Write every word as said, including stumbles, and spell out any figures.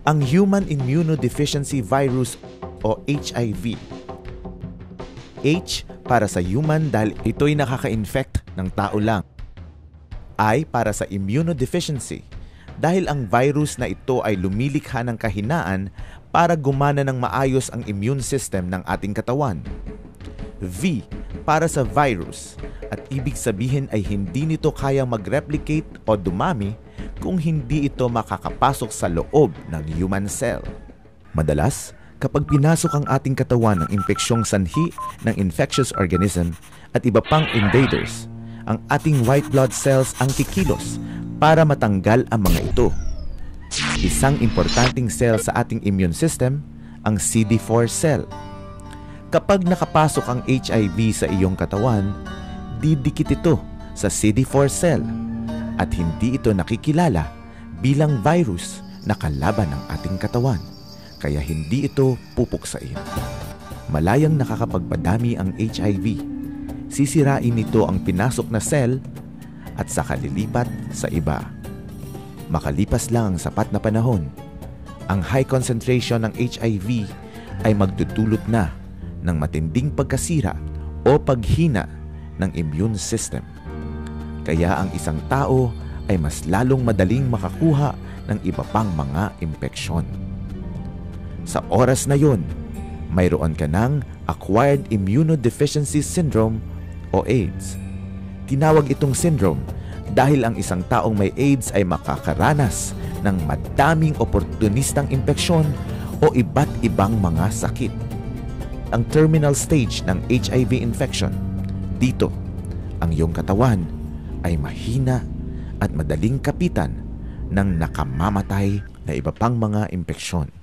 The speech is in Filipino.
ang Human Immunodeficiency Virus o H I V. H para sa human dahil ito'y nakaka-infect ng tao lang. I para sa immunodeficiency dahil ang virus na ito ay lumilikha ng kahinaan para gumana ng maayos ang immune system ng ating katawan. V para sa virus at ibig sabihin ay hindi nito kayang mag-replicate o dumami kung hindi ito makakapasok sa loob ng human cell. Madalas, kapag pinasok ang ating katawan ng impeksyong sanhi ng infectious organism at iba pang invaders, ang ating white blood cells ang kikilos para matanggal ang mga ito. Isang importanteng cell sa ating immune system, ang C D four cell. Kapag nakapasok ang H I V sa iyong katawan, didikit ito sa C D four cell at hindi ito nakikilala bilang virus na kalaban ng ating katawan, kaya hindi ito pupuksain. Malayang nakakapagpadami ang H I V. Sisirain nito ang pinasok na cell at saka lilipat sa iba. Makalipas lang ang sapat na panahon, ang high concentration ng H I V ay magdudulot na ng matinding pagkasira o paghina ng immune system. Kaya ang isang tao ay mas lalong madaling makakuha ng iba pang mga impeksyon. Sa oras na yun, mayroon ka ng Acquired Immunodeficiency Syndrome o AIDS. Tinawag itong syndrome dahil ang isang taong may AIDS ay makakaranas ng madaming oportunistang impeksyon o iba't ibang mga sakit. Ang terminal stage ng H I V infection, dito, ang iyong katawan ay mahina at madaling kapitan ng nakamamatay na iba pang mga impeksyon.